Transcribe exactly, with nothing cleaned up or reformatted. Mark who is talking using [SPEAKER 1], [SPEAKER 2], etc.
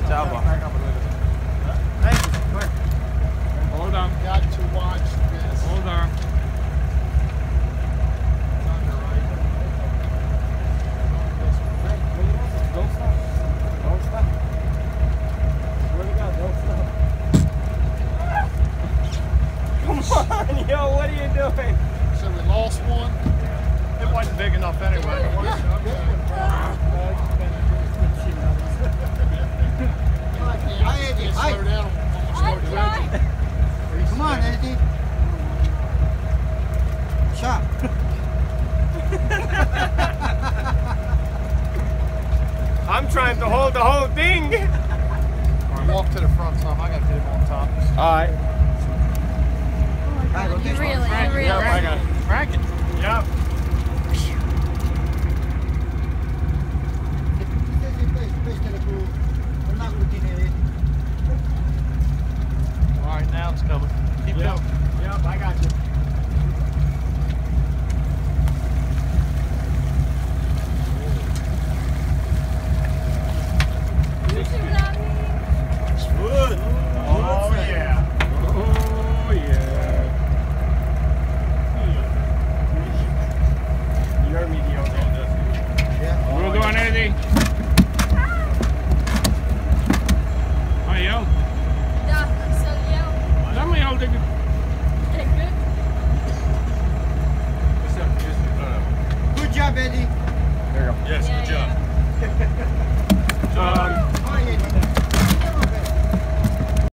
[SPEAKER 1] Java.
[SPEAKER 2] Hey, come here.
[SPEAKER 3] Hold on.
[SPEAKER 2] Got to watch this.
[SPEAKER 3] Hold on.
[SPEAKER 2] Don't stop. Don't stop. Swear to God, don't stop.
[SPEAKER 1] Come on, yo, what are you doing?
[SPEAKER 2] So we lost one. It wasn't big enough anyway. Eddie, slow down.
[SPEAKER 4] Come on, Eddie. Shot.
[SPEAKER 1] I'm trying to hold the whole thing.
[SPEAKER 2] Right, walk to the front, Tom. I got to get him on top.
[SPEAKER 1] All right.
[SPEAKER 5] You really, you really.
[SPEAKER 1] Yep, I got it.
[SPEAKER 2] Crack it.
[SPEAKER 1] Yep.
[SPEAKER 2] All right, now it's coming. Keep
[SPEAKER 1] Yep.
[SPEAKER 2] going.
[SPEAKER 1] Yep, I got you. Good. Oh yeah. Oh yeah. You heard me, Dio.
[SPEAKER 4] Yeah.
[SPEAKER 3] We'll go on Eddie. Hi, yo. Dame hold it.
[SPEAKER 4] Good job, Eddie.
[SPEAKER 1] There you go.
[SPEAKER 5] Yes.